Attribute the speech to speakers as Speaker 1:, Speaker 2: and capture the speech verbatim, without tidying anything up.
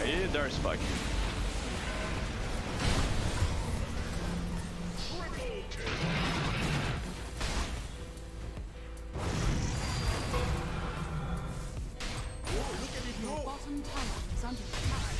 Speaker 1: Yeah, there's Spike.
Speaker 2: Your bottom tower is under attack.